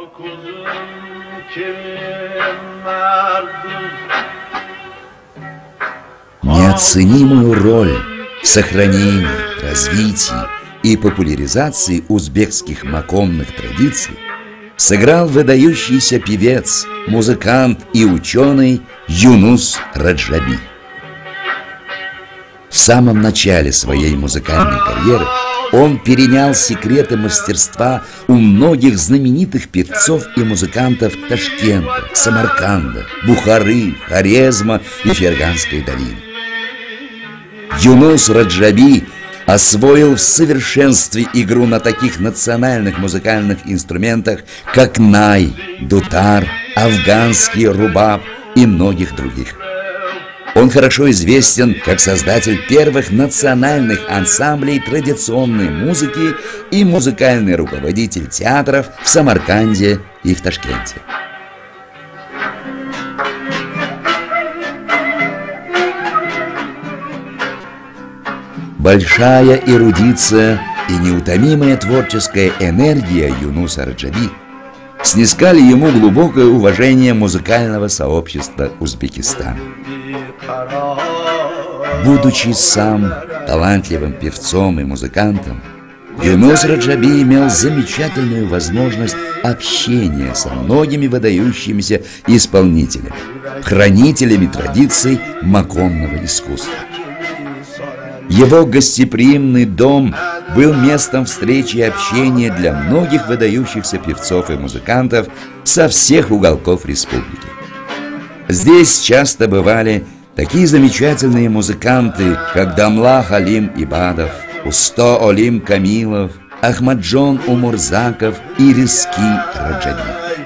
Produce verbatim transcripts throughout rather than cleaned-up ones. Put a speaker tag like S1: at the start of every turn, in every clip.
S1: Неоценимую роль в сохранении, развитии и популяризации узбекских макомных традиций сыграл выдающийся певец, музыкант и ученый Юнус Раджаби. В самом начале своей музыкальной карьеры он перенял секреты мастерства у многих знаменитых певцов и музыкантов Ташкента, Самарканда, Бухары, Хорезма и Ферганской долины. Юнус Раджаби освоил в совершенстве игру на таких национальных музыкальных инструментах, как най, дутар, афганский рубаб и многих других. Он хорошо известен как создатель первых национальных ансамблей традиционной музыки и музыкальный руководитель театров в Самарканде и в Ташкенте. Большая эрудиция и неутомимая творческая энергия Юнуса Раджаби снискали ему глубокое уважение музыкального сообщества Узбекистана. Будучи сам талантливым певцом и музыкантом, Юнус Раджаби имел замечательную возможность общения со многими выдающимися исполнителями, хранителями традиций макомного искусства. Его гостеприимный дом был местом встречи и общения для многих выдающихся певцов и музыкантов со всех уголков республики. Здесь часто бывали такие замечательные музыканты, как Дамла Халим Ибадов, Усто Олим Камилов, Ахмаджон Умурзаков и Риски Раджаби.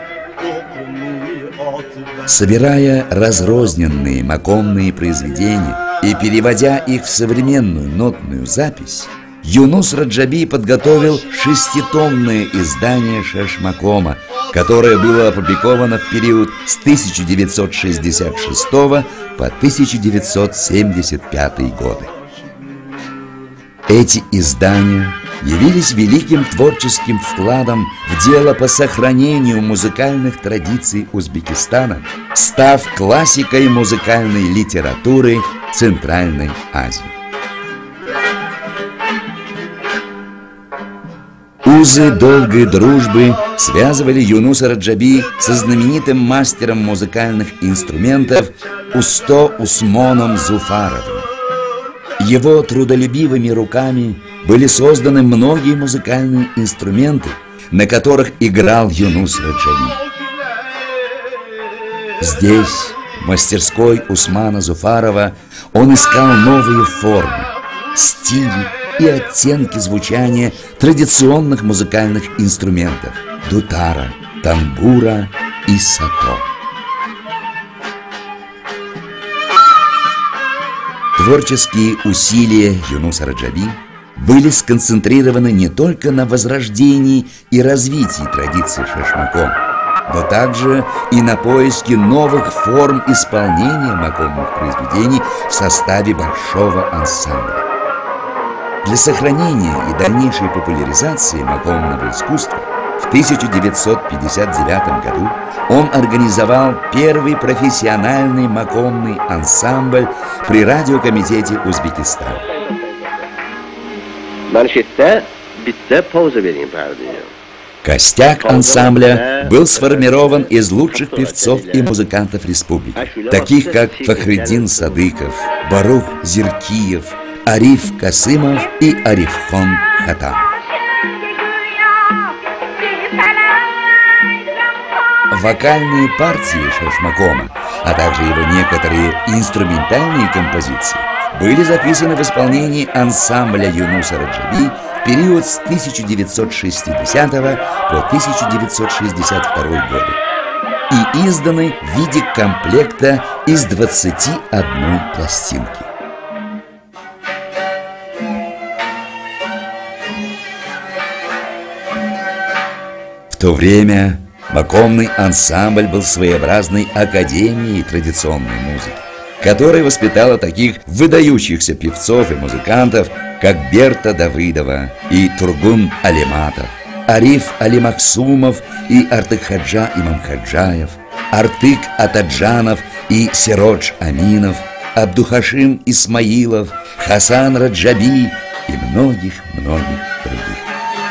S1: Собирая разрозненные макомные произведения и переводя их в современную нотную запись, Юнус Раджаби подготовил шеститомное издание Шашмакома, которое было опубликовано в период с тысяча девятьсот шестьдесят шестого по тысяча девятьсот семьдесят пятый годы. Эти издания явились великим творческим вкладом в дело по сохранению музыкальных традиций Узбекистана, став классикой музыкальной литературы Центральной Азии. Узы долгой дружбы связывали Юнуса Раджаби со знаменитым мастером музыкальных инструментов Усто Усмоном Зуфаровым. Его трудолюбивыми руками были созданы многие музыкальные инструменты, на которых играл Юнус Раджаби. Здесь, в мастерской Усмана Зуфарова, он искал новые формы, стили и оттенки звучания традиционных музыкальных инструментов – дутара, тамбура и сато. Творческие усилия Юнуса Раджаби были сконцентрированы не только на возрождении и развитии традиций шашмаком, но также и на поиске новых форм исполнения макомных произведений в составе большого ансамбля. Для сохранения и дальнейшей популяризации макомного искусства в тысяча девятьсот пятьдесят девятом году он организовал первый профессиональный макомный ансамбль при радиокомитете Узбекистана. Костяк ансамбля был сформирован из лучших певцов и музыкантов республики, таких как Фахриддин Садыков, Барух Зиркиев, Ариф Касымов и Арифхон Хатам. Вокальные партии Шашмакома, а также его некоторые инструментальные композиции были записаны в исполнении ансамбля Юнуса Раджаби в период с тысяча девятьсот шестидесятого по тысяча девятьсот шестьдесят второй годы и изданы в виде комплекта из двадцати одной пластинки. В то время макомный ансамбль был своеобразной академией традиционной музыки, которая воспитала таких выдающихся певцов и музыкантов, как Берта Давыдова и Тургун Алиматов, Ариф Али Максумов и Артык-Хаджа Имамхаджаев, Артык Атаджанов и Сиродж Аминов, Абдухашим Исмаилов, Хасан Раджаби и многих-многих других.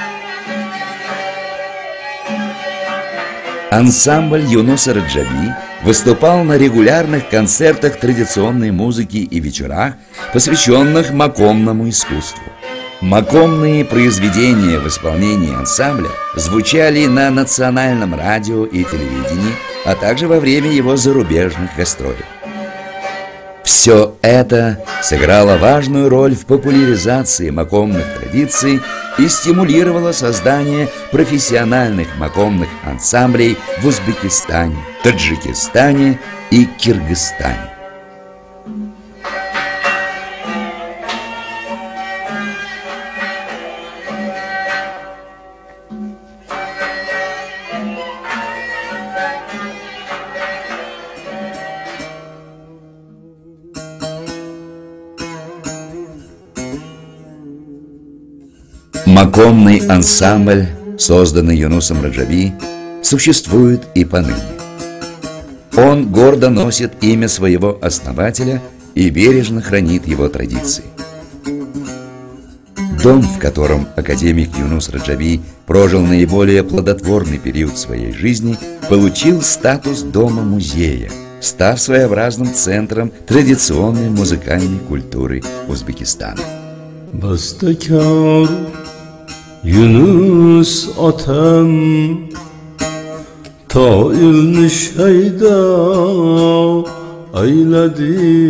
S1: Ансамбль Юнуса Раджаби выступал на регулярных концертах традиционной музыки и вечерах, посвященных макомному искусству. Макомные произведения в исполнении ансамбля звучали на национальном радио и телевидении, а также во время его зарубежных гастролей. Все это сыграло важную роль в популяризации макомных традиций и стимулировало создание профессиональных макомных ансамблей в Узбекистане, Таджикистане и Кыргызстане. Макомный ансамбль, созданный Юнусом Раджаби, существует и поныне. Он гордо носит имя своего основателя и бережно хранит его традиции. Дом, в котором академик Юнус Раджаби прожил наиболее плодотворный период своей жизни, получил статус дома-музея, став своеобразным центром традиционной музыкальной культуры Узбекистана.
S2: Bastakar Yunus atam ta ilni shayda ayladi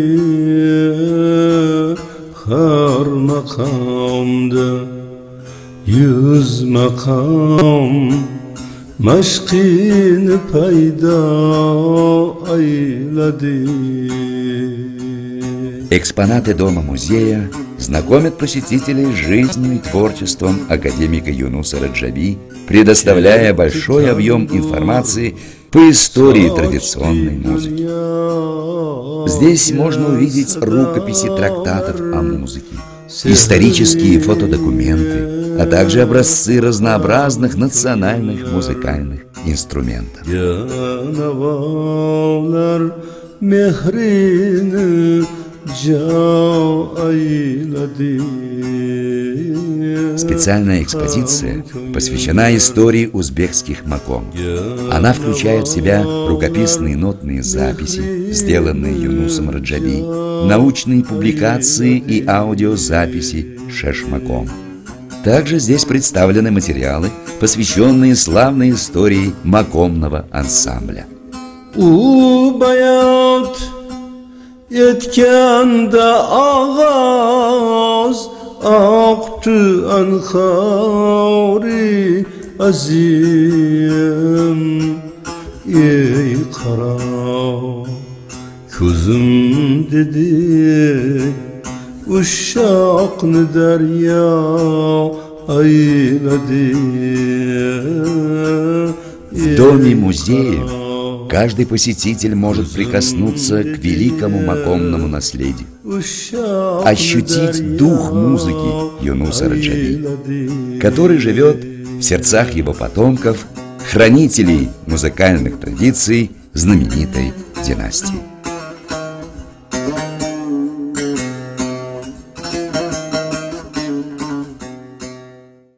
S2: har maqamda yüz maqam mashqini payda ayladi.
S1: Экспонаты дома-музея знакомят посетителей с жизнью и творчеством академика Юнуса Раджаби, предоставляя большой объем информации по истории традиционной музыки. Здесь можно увидеть рукописи трактатов о музыке, исторические фотодокументы, а также образцы разнообразных национальных музыкальных инструментов. Специальная экспозиция посвящена истории узбекских маком. Она включает в себя рукописные нотные записи, сделанные Юнусом Раджаби, научные публикации и аудиозаписи шешмаком. Также здесь представлены материалы, посвященные славной истории макомного ансамбля.
S2: Yetkanda ağaz aktı anhari azim ey kara kuzum dedi uşakni derya ayladi.
S1: В доме-музее каждый посетитель может прикоснуться к великому макомному наследию, ощутить дух музыки Юнуса Раджаби, который живет в сердцах его потомков, хранителей музыкальных традиций знаменитой династии.